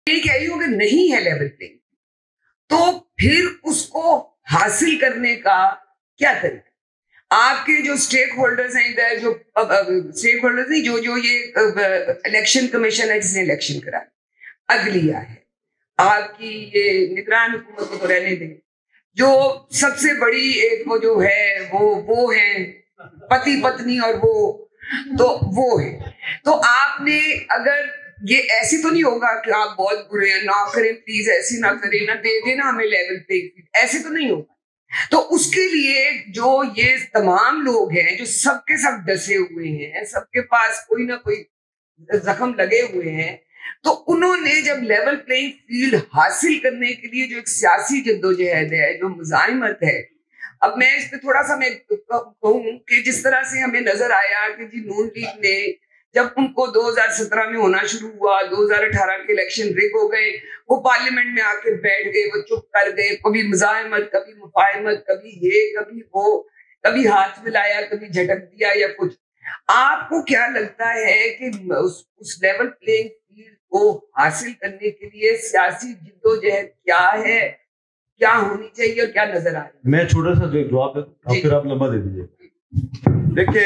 یہ کہہ رہی ہوں کہ نہیں ہے لیول پلینگ تو پھر اس کو حاصل کرنے کا کیا طریقہ؟ آپ کے جو اسٹیک ہولڈرز ہیں ادھر، جو اسٹیک ہولڈرز نہیں، جو یہ الیکشن کمیشن ہے جس نے الیکشن کرا، عدلیہ ہے، آپ کی یہ نگران حکومت کو تو رہنے دیں، جو سب سے بڑی ایک وہ جو ہے وہ ہیں پتی پتنی، اور وہ ہے. تو آپ نے اگر یہ ایسی تو نہیں ہوگا کہ آپ بہت برے ہیں، نہ کریں پلیز، ایسی نہ کریں، نہ دے دینا ہمیں لیول پہ، ایسے تو نہیں ہوگا. تو اس کے لیے جو یہ تمام لوگ ہیں جو سب کے سب ڈسے ہوئے ہیں، سب کے پاس کوئی نہ کوئی زخم لگے ہوئے ہیں، تو انہوں نے جب لیول پلینگ فیلڈ حاصل کرنے کے لیے جو ایک سیاسی جدوجہد ہے، جو مزاحمت ہے. اب میں اس پہ تھوڑا سا میں کہوں کہ جس طرح سے ہمیں نظر آیا کہ جی نون لیگ نے جب ان کو 2017 میں ہونا شروع ہوا، 2018 کے الیکشن رگ ہو گئے، وہ پارلیمنٹ میں آ کے بیٹھ گئے، وہ چپ کر گئے، کبھی مزاحمت، کبھی مفاہمت، کبھی یہ، کبھی وہ، کبھی ہاتھ ملایا، کبھی جھٹک دیا یا کچھ. آپ کو کیا لگتا ہے کہ اس لیول پلینگ فیلڈ کو حاصل کرنے کے لیے سیاسی جدوجہد کیا ہے، کیا ہونی چاہیے اور کیا نظر آ رہا ہے؟ میں چھوٹا سا جواب دیتا ہوں، پھر آپ لمبا دے دیجیے. دیکھیے،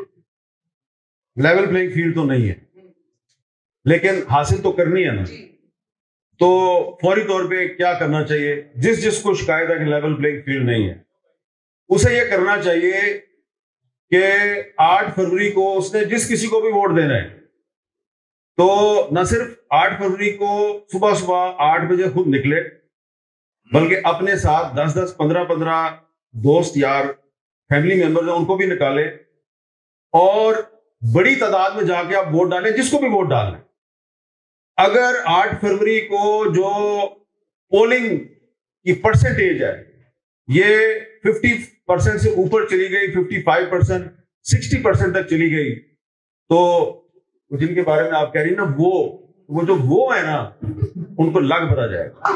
لیول پلینگ فیلڈ تو نہیں ہے، لیکن حاصل تو کرنی ہے نا. تو فوری طور پہ کیا کرنا چاہیے؟ جس کو شکایت ہے کہ لیول پلینگ فیلڈ نہیں ہے، اسے یہ کرنا چاہیے کہ 8 فروری کو اس نے جس کسی کو بھی ووٹ دینا ہے، تو نہ صرف 8 فروری کو صبح 8 بجے خود نکلے، بلکہ اپنے ساتھ 10 15 دوست یار فیملی ممبر ان کو بھی نکالے، اور بڑی تعداد میں جا کے آپ ووٹ ڈالیں، جس کو بھی ووٹ ڈالیں. اگر 8 فروری کو جو پولنگ کی پرسنٹیج ہے یہ 50% سے اوپر چلی گئی، 55%، 60% تک چلی گئی، تو جن کے بارے میں آپ کہہ رہی ہیں نا، وہ ہے نا، ان کو لگ بتا جائے گا.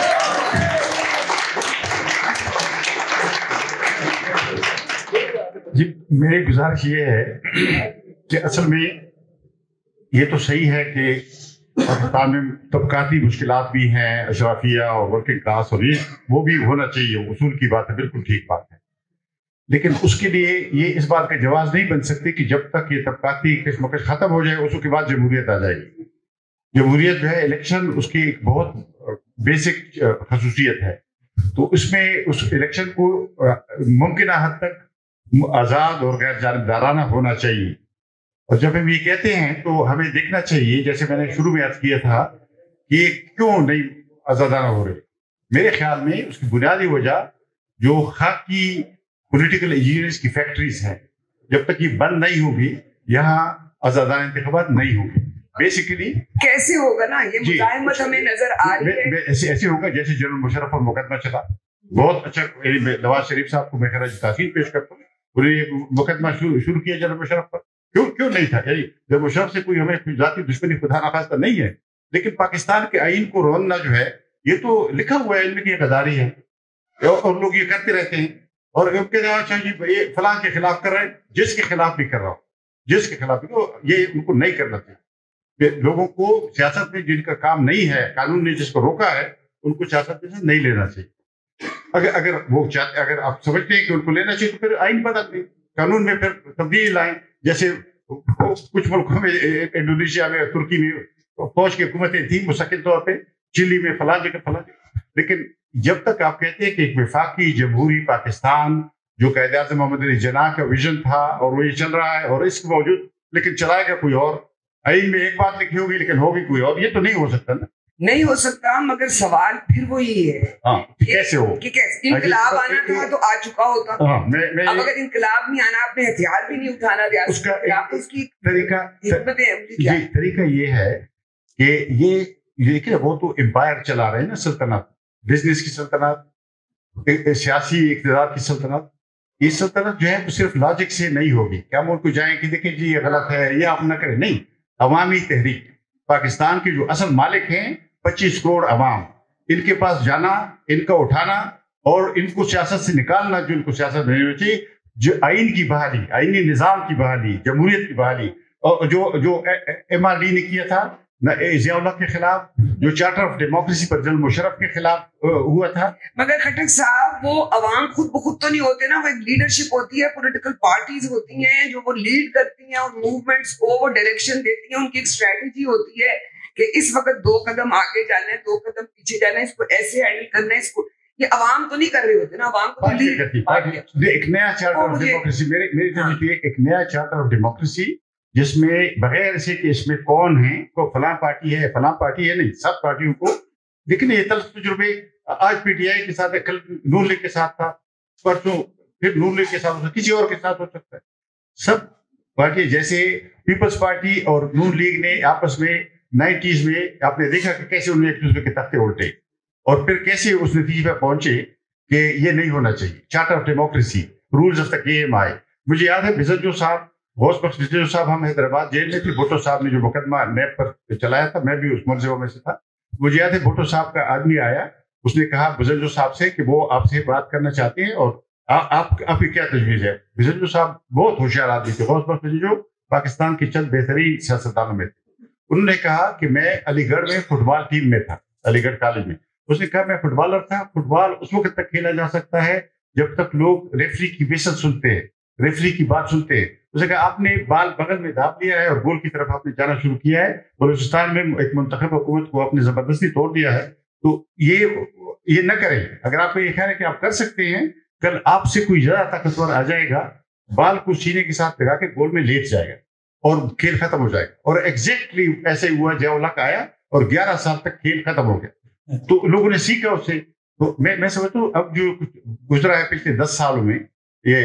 جی، میری گزارش یہ ہے کہ اصل میں یہ تو صحیح ہے کہ پاکستان میں طبقاتی مشکلات بھی ہیں، اشرافیہ اور ورکنگ کلاس، اور وہ بھی ہونا چاہیے، اصول کی بات ہے، بالکل ٹھیک بات ہے. لیکن اس کے لیے یہ اس بات کا جواز نہیں بن سکتی کہ جب تک یہ طبقاتی کشمکش ختم ہو جائے اس کے بعد جمہوریت آ جائے گی. جمہوریت جو ہے، الیکشن اس کی ایک بہت بیسک خصوصیت ہے. تو اس میں اس الیکشن کو ممکنہ حد تک آزاد اور غیر جانبدارانہ ہونا چاہیے. اور جب ہم یہ کہتے ہیں تو ہمیں دیکھنا چاہیے، جیسے میں نے شروع میں عرض کیا تھا، کہ یہ کیوں نہیں آزادانہ ہو رہے. میرے خیال میں اس کی بنیادی وجہ جو خاکی پولیٹیکل انجینئرز کی فیکٹریز ہیں، جب تک یہ بند نہیں ہوگی یہاں آزادانہ انتخابات نہیں ہوں گے. بیسیکلی کیسے ہوگا نا، یہ مزاحمت ہمیں نظر آ رہی ہے. ایسے ہوگا جیسے جنرل مشرف پر مقدمہ چلا، بہت اچھا. نواز شریف صاحب کو میں خراج تحسین پیش کرتا ہوں، انہوں نے یہ مقدمہ شروع کیا جنرل مشرف پر. کیوں نہیں تھا؟ یعنی جنرل مشرف سے کوئی ہمیں ذاتی دشمنی خدا نخواستہ نہیں ہے، لیکن پاکستان کے آئین کو روننا جو ہے یہ تو لکھا ہوا ہے، علم کی غداری ہے، اور لوگ یہ کرتے رہتے ہیں. اور یہ فلاں کے خلاف کر رہے ہیں، جس کے خلاف بھی کر رہا ہوں، جس کے خلاف بھی، یہ ان کو نہیں کرنا چاہیے. لوگوں کو سیاست میں جن کا کام نہیں ہے، قانون نے جس کو روکا ہے، ان کو سیاست میں سے نہیں لینا چاہیے. اگر وہ چاہتے، اگر آپ سمجھتے ہیں کہ ان کو لینا چاہیے تو پھر آئین بدل دیں، قانون میں پھر تبدیلی لائیں. جیسے کچھ ملکوں میں، انڈونیشیا میں، ترکی میں فوج کی حکومتیں تھیں مستقل طور پہ، چلی میں فلاں جگہ. لیکن جب تک آپ کہتے ہیں کہ ایک وفاقی جمہوری پاکستان جو قائد اعظم محمد علی جناح کا ویژن تھا اور وہ یہ چل رہا ہے، اور اس کے باوجود لیکن چلائے گا کوئی اور، آئین میں ایک بات لکھی ہوگی لیکن ہوگی کوئی اور، یہ تو نہیں ہو سکتا نا. نہیں ہو سکتا، مگر سوال پھر وہی ہے کیسے ہو کہ انقلاب آنا تھا تو آ چکا ہوتا. اب اگر انقلاب نہیں آنا، آپ نے ہتھیار بھی نہیں اٹھانا ریاست کے خلاف، اس کی طریقہ یہ ہے کہ یہ دیکھیں، وہ تو امپائر چلا رہے ہیں نا، سلطنت، بزنس کی سلطنت، سیاسی اقتدار کی سلطنت. یہ سلطنت جو ہے وہ صرف لاجک سے نہیں ہوگی کہ ہم ان کو جائیں کہ دیکھیں جی یہ غلط ہے، یہ آپ نہ کریں. نہیں، عوامی تحریک. پاکستان کے جو اصل مالک ہیں 25 کروڑ عوام، ان کے پاس جانا، ان کا اٹھانا اور ان کو سیاست سے نکالنا، جو ان کو سیاست نہیں ہونی چاہیے. جو آئین کی بحالی، آئینی نظام کی بحالی، جمہوریت کی بحالی، اور جو MRD نے کیا تھا، نہ ضیاء کے خلاف جو چارٹر آف ڈیموکریسی پر جنرل مشرف کے خلاف ہوا تھا. مگر خٹک صاحب وہ عوام خود بخود تو نہیں ہوتے نا, وہ ایک لیڈرشپ ہوتی ہے, پولیٹیکل پارٹیز ہوتی ہیں جو وہ لیڈ کرتی ہیں اور موومنٹس کو وہ ڈائریکشن دیتی ہیں, ان کی ایک اسٹریٹجی ہوتی ہے کہ اس وقت 2 قدم آگے جانا ہے, 2 قدم پیچھے جانا ہے, اس کو ایسے ہینڈل کرنا ہے, اس کو یہ عوام تو نہیں کر رہے ہوتے نا, عوام کو ایک نیا چارٹر آف ڈیموکریسی, میری ایک نیا چارٹر آف ڈیموکریسی جس میں بغیر سے کہ اس میں کون ہے, کو فلاں پارٹی ہے فلاں پارٹی ہے, نہیں, سب پارٹیوں کو. لیکن یہ تلخ تجربے آج پی ٹی آئی کے ساتھ ہے, کل نون لیگ کے ساتھ تھا, پرسوں پھر نون لیگ کے ساتھ ہو سکتا ہے, کسی اور کے ساتھ ہو سکتا ہے. سب پارٹی جیسے پیپلز پارٹی اور نون لیگ نے آپس میں 90s میں آپ نے دیکھا کہ کیسے انہوں نے ایک دوسرے کے تختے الٹے اور پھر کیسے اس نتیجے پہ پہنچے کہ یہ نہیں ہونا چاہیے. Charter of democracy, rules of the game آئے. مجھے یاد ہے بزنجو صاحب, غوث بخش بزنجو صاحب, ہم حیدرآباد جیل میں تھے, بھٹو صاحب نے جو مقدمہ نیب پر چلایا تھا, میں بھی اس ملزموں میں سے تھا. مجھے یاد ہے بھٹو صاحب کا آدمی آیا, اس نے کہا بزنجو صاحب سے کہ وہ آپ سے بات کرنا چاہتے ہیں اور آپ کی کیا تجویز ہے. بزنجو صاحب بہت ہوشیار آدمی تھے, غوث بخش بزنجو پاکستان کے چند بہترین سیاستدانوں میں تھے. انہوں نے کہا کہ میں علی گڑھ میں فٹ بال ٹیم میں تھا, علی گڑھ کالج میں. اس نے کہا میں فٹ بالر تھا, فٹ بال اس وقت تک کھیلا جا سکتا ہے جب تک لوگ ریفری کی ویسل سنتے ہیں, ریفری کی بات سنتے ہیں. اس نے کہا آپ نے بال بغل میں داب لیا ہے اور گول کی طرف آپ نے جانا شروع کیا ہے, بلوچستان میں ایک منتخب حکومت کو آپ نے زبردستی توڑ دیا ہے, تو یہ نہ کریں. اگر آپ کو یہ خیال ہے کہ آپ کر سکتے ہیں, کل آپ سے کوئی زیادہ طاقتور آ جائے گا, بال کو سینے کے ساتھ لگا کے گول میں لیٹ جائے گا اور کھیل ختم ہو جائے گا. اور ایگزیکٹلی ایسے ہی ہوا, ضیاء الحق آیا اور 11 سال تک کھیل ختم ہو گیا. تو لوگوں نے سیکھا اس سے. تو میں سمجھتا ہوں اب جو گزرا ہے پچھلے 10 سالوں میں, یہ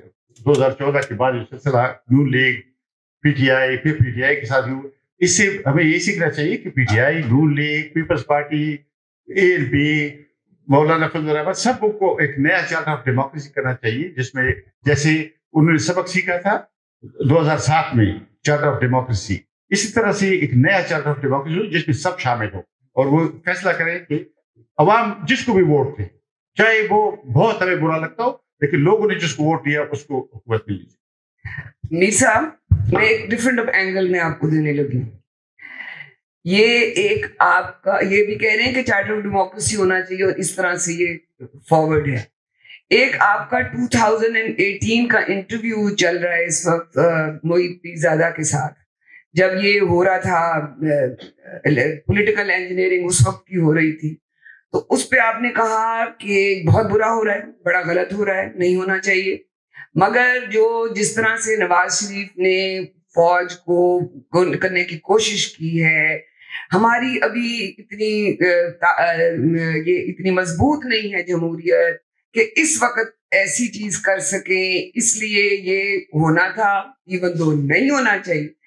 2014 کے بعد جو سلسلہ نون لیگ پی ٹی آئی پھر پی ٹی آئی کے ساتھ, اس سے ہمیں یہ سیکھنا چاہیے کہ P T I, Noon League, Peoples Party, A L P, Maulana Fazl الرحمان, سب کو ایک نیا چارٹر آف ڈیموکریسی کرنا چاہیے جس میں جیسے انہوں نے سبق سیکھا تھا 2007 میں چارٹر آف ڈیموکریسی, اسی طرح سے ایک نیا چارٹر آف ڈیموکریسی جس میں سب شامل ہو اور وہ فیصلہ کریں کہ عوام جس کو بھی ووٹ دے, چاہے وہ بہت ہمیں برا لگتا ہو, لیکن لوگوں نے جس کو ووٹ دیا اس کو حکومت ملی. میر صاحب میں ایک ڈفرینٹ اینگل میں آپ کو دینے لگی. یہ ایک آپ کا یہ بھی کہہ رہے ہیں کہ چارٹر آف ڈیموکریسی ہونا چاہیے اور اس طرح سے یہ فارورڈ ہے. ایک آپ کا 2018 کا انٹرویو چل رہا ہے اس وقت محیط پیرزادہ کے ساتھ, جب یہ ہو رہا تھا پولیٹیکل انجینئرنگ اس وقت کی ہو رہی تھی, تو اس پہ آپ نے کہا کہ بہت برا ہو رہا ہے, بڑا غلط ہو رہا ہے, نہیں ہونا چاہیے. مگر جس طرح سے نواز شریف نے فوج کو کرنے کی کوشش کی ہے, ہماری ابھی یہ اتنی مضبوط نہیں ہے جمہوریت کہ اس وقت ایسی چیز کر سکیں, اس لیے یہ ہونا تھا, ایون دو نہیں ہونا چاہیے.